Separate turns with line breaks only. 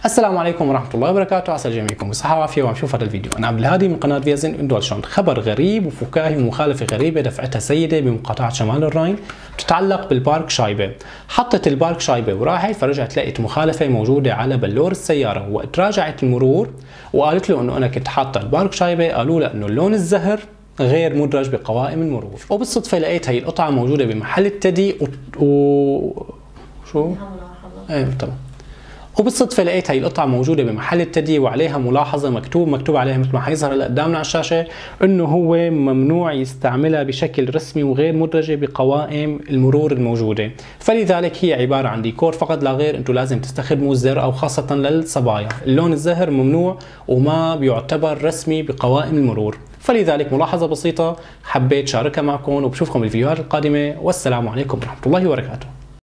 السلام عليكم ورحمة الله وبركاته، عسى جميعكم بصحة وعافية وعم شوف هذا الفيديو. أنا عبد الهادي من قناة فيزن إن دولشلاند. خبر غريب وفكاهي ومخالفة غريبة دفعتها سيدة بمقاطعة شمال الراين تتعلق بالبارك شايبة. حطت البارك شايبة وراحت، فرجعت لقيت مخالفة موجودة على بلور السيارة، وقت راجعت المرور وقالت له إنه أنا كنت حاطة البارك شايبة، قالوا له إنه اللون الزهر غير مدرج بقوائم المرور. وبالصدفة لقيت هي القطعة موجودة بمحل التدي شو؟ ايه تمام. وبالصدفة لقيت هاي القطعة موجودة بمحل التدي وعليها ملاحظة مكتوب عليها مثل ما حيظهر هلا قدامنا على الشاشة انه هو ممنوع يستعملها بشكل رسمي وغير مدرجة بقوائم المرور الموجودة، فلذلك هي عبارة عن ديكور فقط لا غير. انتم لازم تستخدموا الزر او خاصة للصبايا، اللون الزهر ممنوع وما بيعتبر رسمي بقوائم المرور، فلذلك ملاحظة بسيطة حبيت شاركها معكم، وبشوفكم بالفيديوهات القادمة، والسلام عليكم ورحمة الله وبركاته.